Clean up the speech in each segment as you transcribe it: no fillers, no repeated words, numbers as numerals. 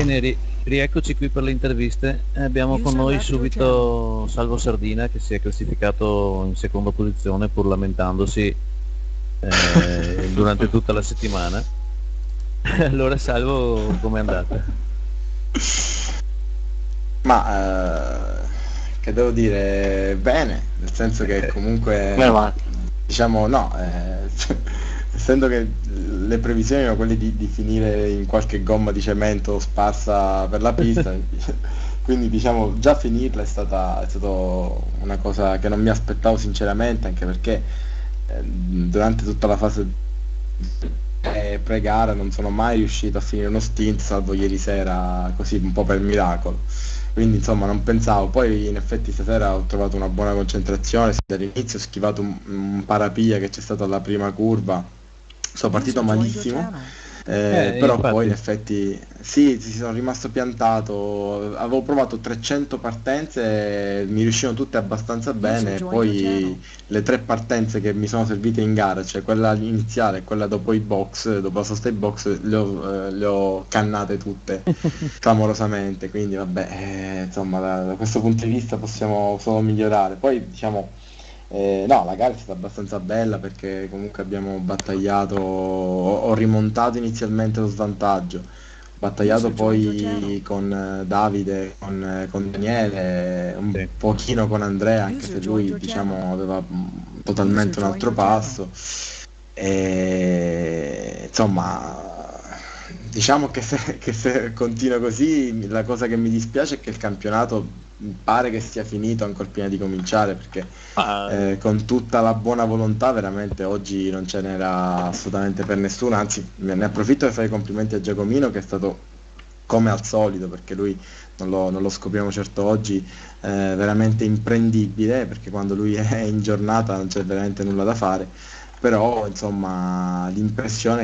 Bene, rieccoci qui per le interviste. Abbiamo con noi subito Salvo Sardina che si è classificato in seconda posizione pur lamentandosi durante tutta la settimana. Allora Salvo, com'è andata? Ma che devo dire, bene, nel senso che Meno comunque, male. diciamo no, essendo che le previsioni erano quelle di finire in qualche gomma di cemento sparsa per la pista, quindi diciamo già finirla è stato una cosa che non mi aspettavo sinceramente, anche perché durante tutta la fase pre-gara non sono mai riuscito a finire uno stint, salvo ieri sera, così un po' per miracolo. Quindi insomma non pensavo, poi in effetti stasera ho trovato una buona concentrazione, dall'inizio ho schivato un parapiglia che c'è stato alla prima curva, sono partito malissimo, però poi in Infatti, effetti sì, sì, sono rimasto piantato, avevo provato 300 partenze, mi riuscivano tutte abbastanza bene, poi le tre partenze che mi sono servite in gara, cioè quella iniziale e quella dopo i box, dopo la sosta ai box, le ho cannate tutte clamorosamente, quindi vabbè, insomma da questo punto di vista possiamo solo migliorare. Poi diciamo, no, la gara è stata abbastanza bella perché comunque abbiamo battagliato, ho rimontato inizialmente lo svantaggio, ho battagliato poi con Davide, con Daniele, un sì. pochino con Andrea, anche se lui diciamo aveva totalmente un altro passo. E, insomma, diciamo che se continua così, la cosa che mi dispiace è che il campionato pare che sia finito ancora prima di cominciare, perché Ma con tutta la buona volontà veramente oggi non ce n'era assolutamente per nessuno, anzi ne approfitto per fare i complimenti a Giacomino che è stato come al solito, perché lui non lo scopriamo certo oggi, veramente imprendibile, perché quando lui è in giornata non c'è veramente nulla da fare, però insomma l'impressione è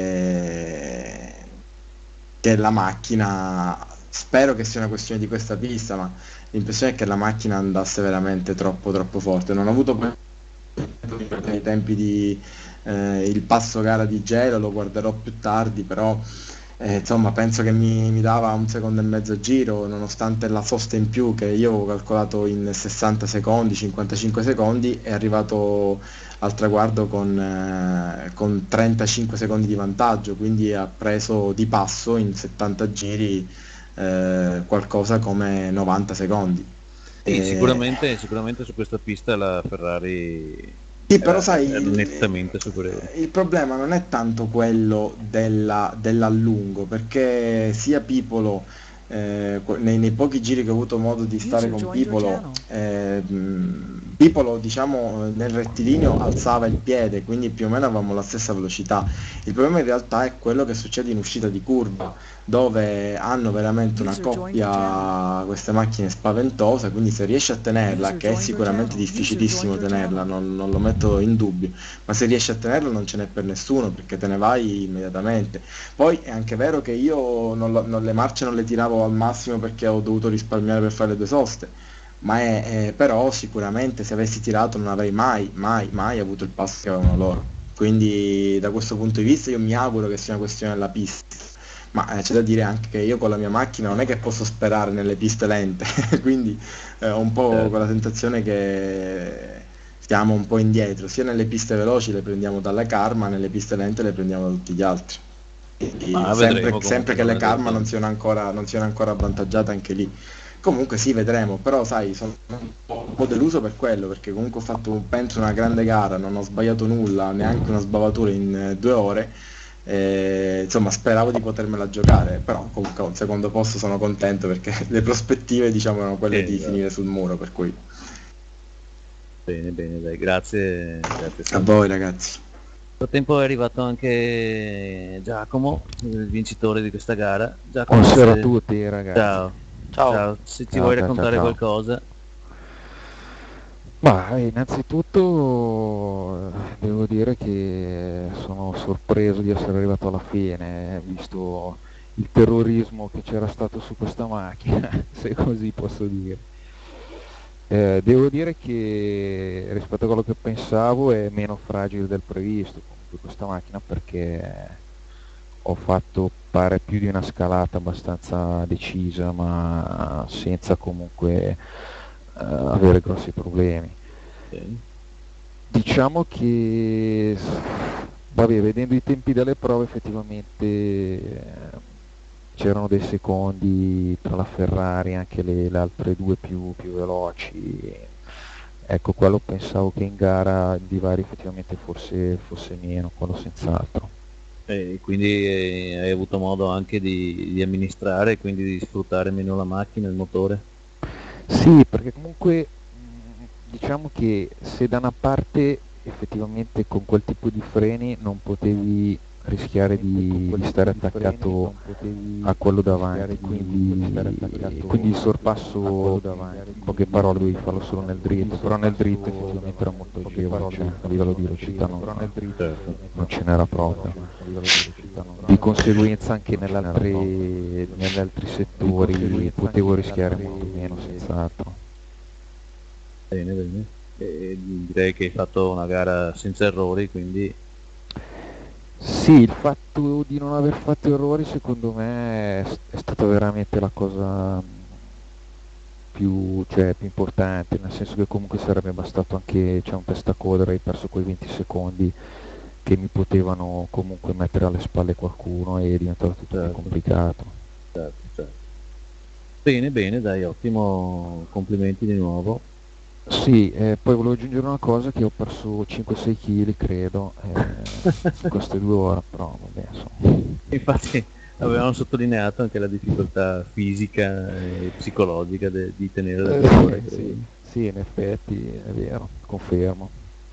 che la macchina, spero che sia una questione di questa pista, ma l'impressione è che la macchina andasse veramente troppo troppo forte. Non ho avuto poi i tempi di il passo gara di gelo, lo guarderò più tardi, però insomma penso che mi dava un secondo e mezzo a giro, nonostante la sosta in più che io avevo calcolato in 60 secondi, 55 secondi, è arrivato al traguardo con 35 secondi di vantaggio, quindi ha preso di passo in 70 giri qualcosa come 90 secondi. sì, Eh, sicuramente su questa pista la Ferrari sì, però era sai, nettamente superiore. il problema non è tanto quello dell'allungo, perché sia Pipolo, nei pochi giri che ho avuto modo di stare con Pipolo, Pipolo, diciamo, nel rettilineo alzava il piede, quindi più o meno avevamo la stessa velocità. Il problema in realtà è quello che succede in uscita di curva, dove hanno veramente una coppia queste macchine spaventose, quindi se riesci a tenerla, che è sicuramente difficilissimo tenerla, non lo metto in dubbio, ma se riesci a tenerla non ce n'è per nessuno perché te ne vai immediatamente. Poi è anche vero che io le marce non le tiravo al massimo perché ho dovuto risparmiare per fare le due soste, ma però sicuramente se avessi tirato non avrei mai avuto il passo che avevano loro. Quindi da questo punto di vista io mi auguro che sia una questione della pista. Ma c'è da dire anche che io con la mia macchina non è che posso sperare nelle piste lente, quindi ho un po' Certo. quella sensazione che stiamo un po' indietro, sia nelle piste veloci le prendiamo dalla Karma, nelle piste lente le prendiamo da tutti gli altri. Quindi Ma sempre, vedremo sempre comunque, che non le è Karma detto. non siano ancora avvantaggiate anche lì. Comunque sì, vedremo, però sai, sono un po' deluso per quello, perché comunque ho fatto, penso, una grande gara, non ho sbagliato nulla, neanche una sbavatura in 2 ore. Insomma, speravo di potermela giocare, però comunque a un secondo posto sono contento perché le prospettive, diciamo, erano quelle di finire sul muro, per cui Bene, bene, dai, grazie a Salvo. voi ragazzi. Nel frattempo è arrivato anche Giacomo, il vincitore di questa gara. Giacomo, Buonasera a se... tutti ragazzi. Ciao, Ciao. ciao, se ci Ciao, vuoi ciao, ciao, raccontare ciao. qualcosa. Ma innanzitutto devo dire che sono sorpreso di essere arrivato alla fine, visto il terrorismo che c'era stato su questa macchina, se così posso dire. Devo dire che rispetto a quello che pensavo è meno fragile del previsto comunque questa macchina perché ho fatto pare più di una scalata abbastanza decisa, ma senza comunque avere grossi problemi. Bene. Diciamo che, vabbè, vedendo i tempi delle prove effettivamente c'erano dei secondi tra la Ferrari e anche le altre due più veloci. Ecco, quello pensavo che in gara di vari effettivamente fosse meno, quello senz'altro. E quindi hai avuto modo anche di amministrare e quindi di sfruttare meno la macchina, il motore? Sì, perché comunque diciamo che se da una parte effettivamente con quel tipo di freni non potevi rischiare di stare attaccato a quello davanti, quindi il sorpasso, in poche parole, dovevi farlo solo nel dritto, però nel dritto effettivamente era molto agevole, cioè a livello di velocità Certo. non ce n'era proprio. Di conseguenza anche negli altri settori potevo rischiare molto meno, senz'altro. Bene, bene. E direi che hai fatto una gara senza errori, quindi Sì, il fatto di non aver fatto errori secondo me è stata veramente la cosa più importante, nel senso che comunque sarebbe bastato anche un testacoda, avrei perso quei 20 secondi che mi potevano comunque mettere alle spalle qualcuno e diventava tutto più certo, complicato. certo, certo. Bene, bene, dai, ottimo, complimenti di nuovo. Sì, poi volevo aggiungere una cosa che ho perso 5-6 kg credo in queste 2 ore, però vabbè insomma. Infatti avevamo sottolineato anche la difficoltà fisica e psicologica di tenere le due ore, Sì, credo. sì, in effetti è vero, confermo.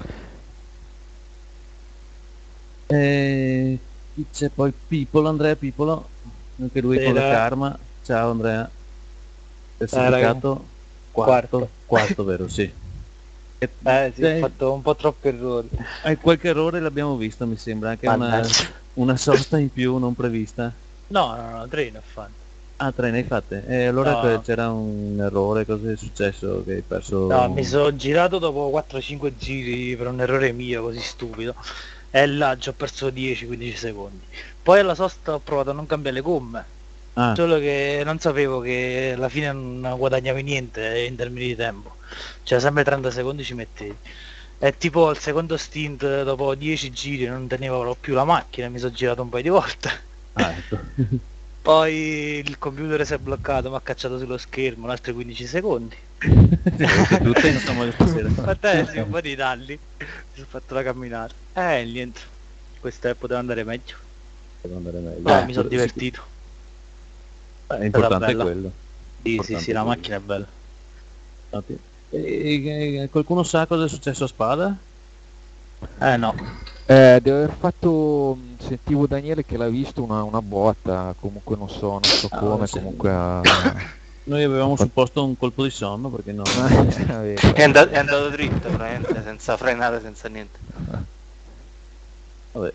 E chi c'è poi Pipolo, Andrea Pipolo, anche lui con la Era, Karma. Ciao Andrea, raga, classificato quarto. quarto vero, sì. E, Sì, ho fatto un po' troppi errori. qualche errore l'abbiamo visto, mi sembra, anche Mannaggia. una sosta in più non prevista. No, no, no, tre ne ho fatti. Ah, tre ne hai fatte. E allora No, c'era un errore, cosa è successo? Che hai no, mi perso... sono girato dopo 4-5 giri per un errore mio, così stupido. E là ci ho perso 10-15 secondi. Poi alla sosta ho provato a non cambiare le gomme. Ah, Solo che non sapevo che alla fine non guadagnavi niente in termini di tempo. Cioè sempre 30 secondi ci mettevi. E tipo al secondo stint, dopo 10 giri, non tenevo più la macchina, mi sono girato un paio di volte. ecco. Poi il computer si è bloccato, mi ha cacciato sullo schermo, altri 15 secondi. Tutte insomma questa sera. Sì, un po' di danni. Mi sono fatto la camminata. Niente. Questa poteva andare meglio. Devo andare meglio. Però mi sono divertito. È importante è bella. quello. Sì, Importante sì, la è quello. macchina è bella. Infatti. Qualcuno sa cosa è successo a Spada? No. Deve aver fatto, sentivo Daniele che l'ha visto una botta, comunque non so come, Sì. comunque Noi avevamo fatto- supposto un colpo di sonno perché no. Vabbè, È andato dritto, praticamente, senza frenare, senza niente. Vabbè.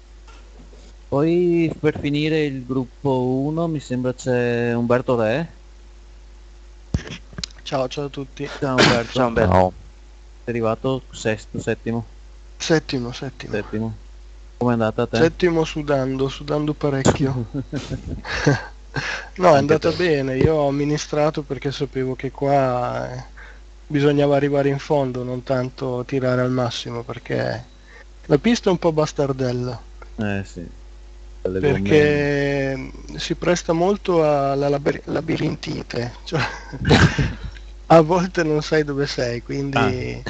Poi per finire il gruppo 1 mi sembra c'è Umberto Re. Ciao, ciao a tutti. Ciao Umberto. Ciao, Umberto. Ciao. Sei arrivato sesto, settimo, Settimo. settimo. Com'è andata a te? Settimo sudando parecchio. No, è andata bene, io ho amministrato perché sapevo che qua bisognava arrivare in fondo, non tanto tirare al massimo, perché la pista è un po' bastardella, Sì. Le gomme... perché si presta molto alla labirintite, cioè a volte non sai dove sei, quindi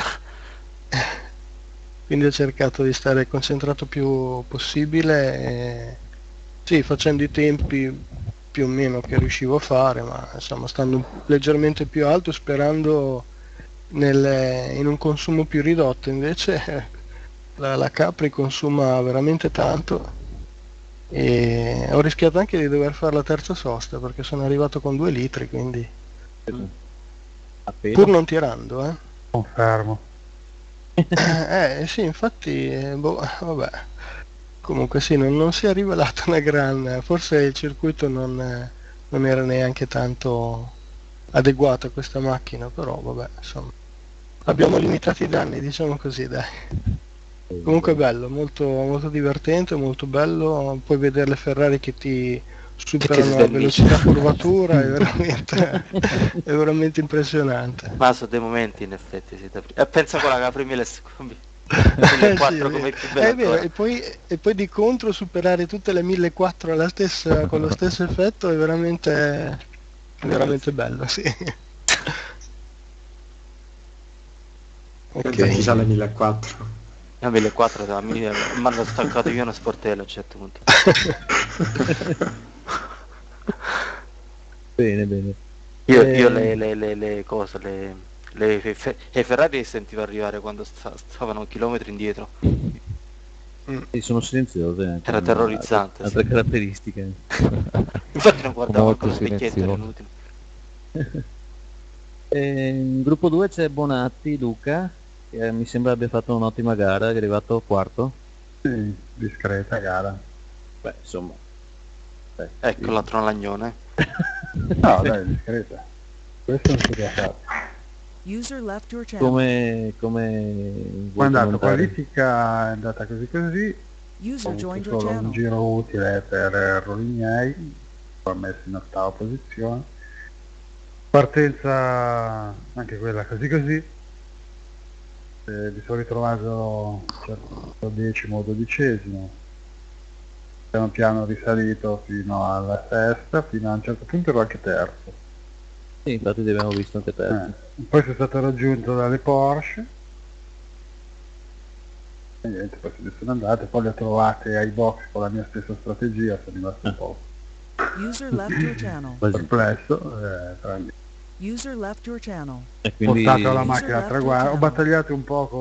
ho cercato di stare concentrato più possibile e sì, facendo i tempi più o meno che riuscivo a fare, ma insomma stando leggermente più alto sperando in un consumo più ridotto. Invece la Capri consuma veramente tanto e ho rischiato anche di dover fare la terza sosta perché sono arrivato con 2 litri, quindi Appena. pur non tirando, Confermo. Sì, infatti, vabbè. Comunque sì, non si è rivelata una forse il circuito non era neanche tanto adeguato a questa macchina, però vabbè, insomma, abbiamo limitato i danni, diciamo così, dai. Comunque bello, molto, molto divertente, molto bello. Puoi vedere le Ferrari che ti superano a velocità curvatura, è veramente impressionante. Ma sono dei momenti in effetti, sì, e pensa a quella che apre 1400 Sì, come più bella è vero, ancora. e poi di contro superare tutte le 1400 con lo stesso effetto è veramente bello, sì. Pensa chi c'ha le 1400. A 1400 mi hanno staccato io uno sportello a un certo punto. Bene. Io le cose, le Ferrari le sentivo arrivare quando stavano chilometri indietro. E sono silenziose anche. Era terrorizzante. Altre Sì. caratteristiche. Infatti non guardavo Molto anche lo specchietto, era silenzioso. inutile. In gruppo 2 c'è Bonatti, Luca, che mi sembra abbia fatto un'ottima gara, è arrivato quarto. Sì, discreta gara. Beh, insomma. Ecco l'altro lagnone. No, dai, discreta. Questo non si può fare. User left your channel. Come Poi è andato, commentare? qualifica è andata così. User Ho avuto joined your solo un channel. giro utile per errori miei, poi ho messo in ottava posizione. Partenza anche quella così. Mi sono ritrovato certo, 10° o 12°. Piano piano risalito fino alla sesta, fino a un certo punto ero anche terzo. Sì, infatti ti abbiamo visto anche terzo. Poi sono stato raggiunto dalle Porsche e niente, poi se ne sono andate, poi le ho trovate ai box con la mia stessa strategia, sono rimasto un po' User left your channel. perplesso, tranne User left your channel. E ho quindi portato la User macchina a left traguardo, your ho battagliato un po'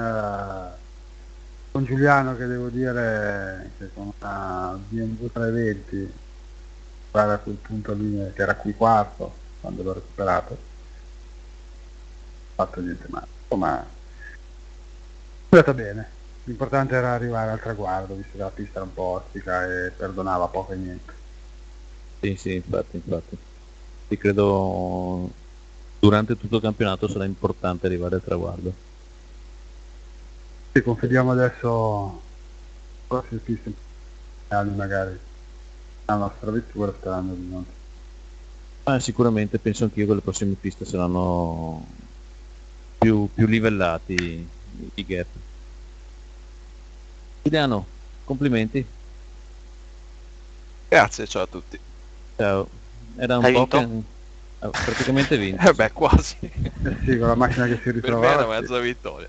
con Giuliano, che devo dire che con una BMW 320 guarda a quel punto lì che era qui quarto quando l'ho recuperato, non ho fatto niente male, ma è andata bene. L'importante era arrivare al traguardo, visto che la pista era un po' ostica e perdonava poco e niente. sì, infatti. Ti credo durante tutto il campionato sarà importante arrivare al traguardo. Sì, confidiamo adesso prossime piste magari la nostra vettura, sperando di non. Sicuramente penso anch'io che le prossime piste saranno più livellati i gap. Giuliano, complimenti. Grazie, ciao a tutti. Ciao. Era un Hai po' vinto? che praticamente vinto. Beh, quasi. Sì, con la macchina che si Per me è ritrovava. una mezza vittoria.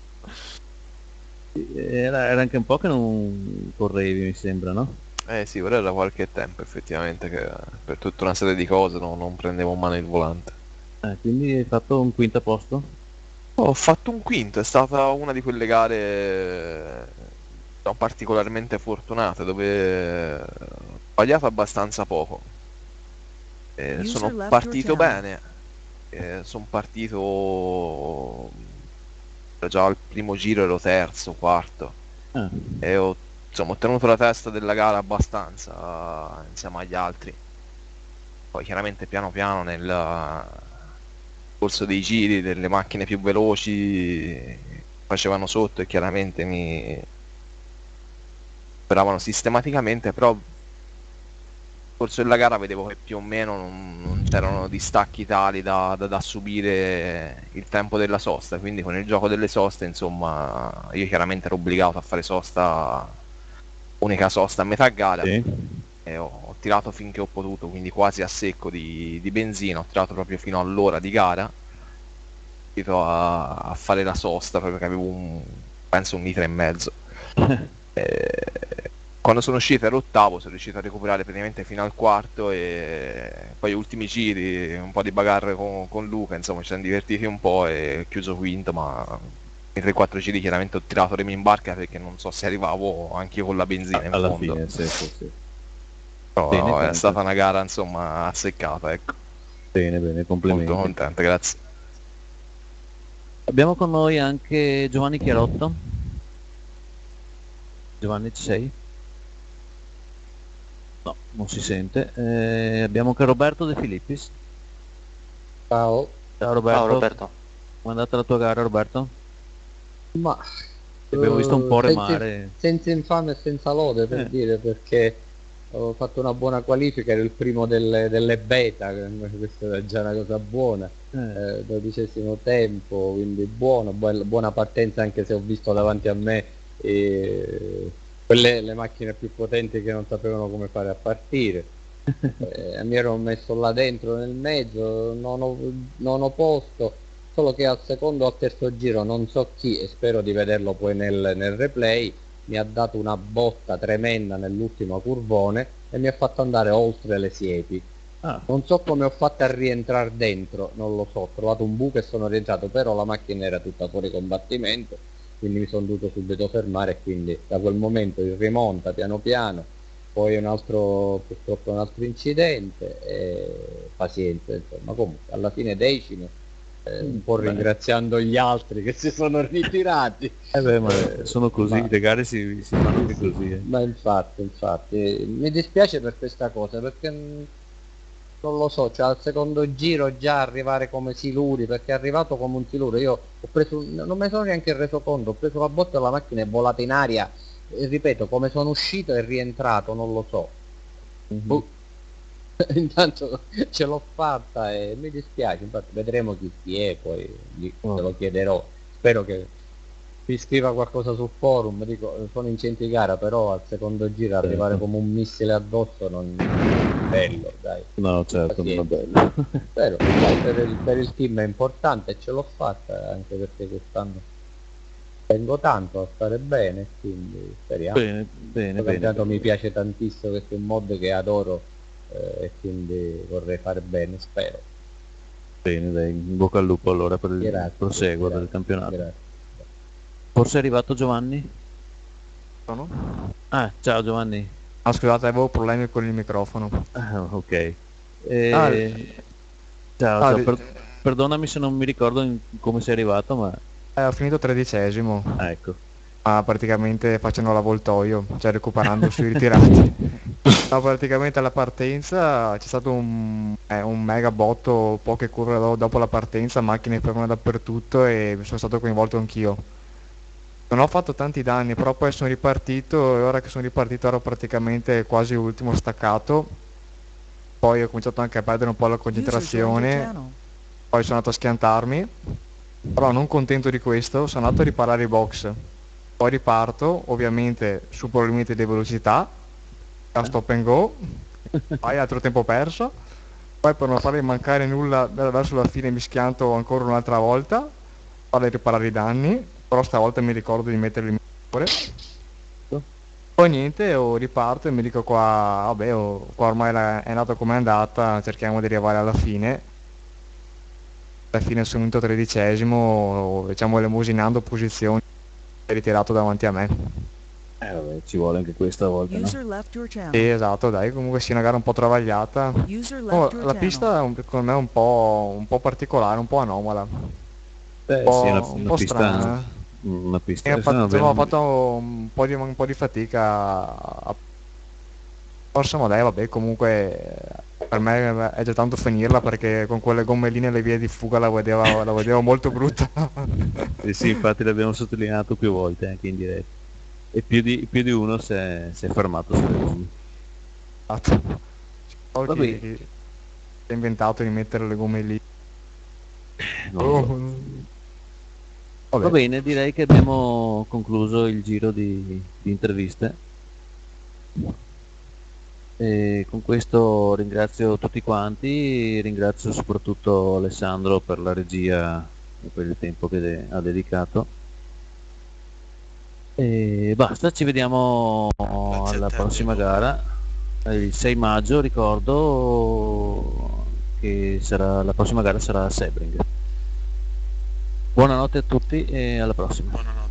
Era anche un po' che non correvi, mi sembra, no? Sì, ora era qualche tempo effettivamente che per tutta una serie di cose non prendevo in mano il volante. Quindi hai fatto un quinto posto? Ho fatto un quinto, è stata una di quelle gare particolarmente fortunate dove ho sbagliato abbastanza poco. Sono left partito your channel. bene, sono partito già al primo giro, ero terzo, quarto Ah, e ho tenuto la testa della gara abbastanza insieme agli altri. Poi chiaramente piano piano nel corso dei giri delle macchine più veloci facevano sotto e chiaramente mi superavano sistematicamente, però nel corso della gara vedevo che più o meno non c'erano distacchi tali da subire il tempo della sosta, quindi con il gioco delle soste insomma io chiaramente ero obbligato a fare unica sosta a metà gara. sì. E ho tirato finché ho potuto, quindi quasi a secco di benzina, ho tirato proprio fino all'ora di gara, riuscito a fare la sosta proprio che avevo penso 1,5 litri. Quando sono uscito ero ottavo, sono riuscito a recuperare praticamente fino al quarto e poi gli ultimi giri, un po' di bagarre con Luca, insomma ci siamo divertiti un po' e ho chiuso quinto, ma nei 3-4 giri chiaramente ho tirato remi in barca perché non so se arrivavo anche io con la benzina in Alla fondo. fine, sì. Però Bene, è comunque. stata una gara insomma azzeccata, ecco. Bene, complimenti. Molto contento, grazie. Abbiamo con noi anche Giovanni Chiarotto. Giovanni, ci sei? No, non si sente. Abbiamo anche Roberto De Filippis. Ciao. Ciao Roberto. Ciao Roberto. Come è andata la tua gara, Roberto? Ma Abbiamo visto un po' senza, remare. senza infame e senza lode, per dire, perché ho fatto una buona qualifica, ero il primo delle beta, questa è già una cosa buona. 12° tempo, quindi buona partenza, anche se ho visto davanti a me quelle le macchine più potenti che non sapevano come fare a partire. Mi ero messo là dentro nel mezzo, non ho posto, solo che al secondo o al terzo giro non so chi, e spero di vederlo poi nel replay, mi ha dato una botta tremenda nell'ultimo curvone e mi ha fatto andare oltre le siepi. Non so come ho fatto a rientrare dentro, non lo so, ho trovato un buco e sono rientrato, però la macchina era tutta fuori combattimento, quindi mi sono dovuto subito fermare, e quindi da quel momento in rimonta piano piano, poi purtroppo un altro incidente, e pazienza, insomma. Comunque alla fine 10°, un po' ringraziando gli altri che si sono ritirati. Ma sono così, le gare si fanno anche così. Ma infatti, mi dispiace per questa cosa, perché non lo so, cioè al secondo giro già arrivare come siluri, perché è arrivato come un siluro. Io ho preso, non me ne sono neanche reso conto, ho preso la botta e la macchina è volata in aria, e ripeto, come sono uscito e rientrato non lo so. Intanto ce l'ho fatta e mi dispiace, infatti vedremo chi è, poi te lo chiederò, spero che mi scriva qualcosa sul forum. Dico, sono in centro di gara, però al secondo giro arrivare come un missile addosso non è bello, dai. No, certo, non è bello. Però dai, per il team è importante e ce l'ho fatta, anche perché quest'anno tengo tanto a stare bene, quindi speriamo. Bene. Mi piace tantissimo, questo è un mod che adoro, e quindi vorrei fare bene, spero. Bene, dai, in bocca al lupo allora per il proseguo del campionato. Grazie. Forse è arrivato Giovanni? Sono? Ciao Giovanni. Scusate, avevo problemi con il microfono. Ok. Ciao, perdonami se non mi ricordo come sei arrivato, ma... Ho finito 13°. Ecco. Praticamente facendo l'avvoltoio, cioè recuperando sui ritirati. Praticamente alla partenza c'è stato un mega botto, poche curve dopo la partenza, macchine fermate dappertutto, e sono stato coinvolto anch'io. Non ho fatto tanti danni, però poi sono ripartito, e ora che sono ripartito ero praticamente quasi ultimo staccato. Poi ho cominciato anche a perdere un po' la concentrazione, poi sono andato a schiantarmi, però non contento di questo sono andato a riparare i box. Poi riparto, ovviamente supero il limite di velocità, a stop and go, poi altro tempo perso, poi per non farmi mancare nulla verso la fine mi schianto ancora un'altra volta, vado a riparare i danni, però stavolta mi ricordo di metterli in migliore. Poi niente, riparto e mi dico qua, vabbè, qua ormai è andata come è andata, cerchiamo di arrivare alla fine. Alla fine sono venuto 13°, diciamo elemosinando posizioni, ritirato davanti a me. Vabbè, ci vuole anche questa volta, no? Sì, esatto, dai, comunque sì, una gara un po' travagliata. La pista secondo me è un po' particolare, un po' anomala. Sì, un po' strana. Una pista. Ho fatto un po' di fatica forse, ma dai, vabbè, comunque per me è già tanto finirla, perché con quelle gommeline le vie di fuga la vedevo molto brutta. Sì, infatti l'abbiamo sottolineato più volte anche in diretta, e più di uno si è fermato sulle gomme. Chi ha inventato di mettere le gomme lì? Va bene, direi che abbiamo concluso il giro di interviste, e con questo ringrazio tutti quanti, ringrazio soprattutto Alessandro per la regia e per il tempo che ha dedicato, e basta, ci vediamo alla prossima gara il 6 maggio. Ricordo che la prossima gara sarà a Sebring. Buonanotte a tutti e alla prossima.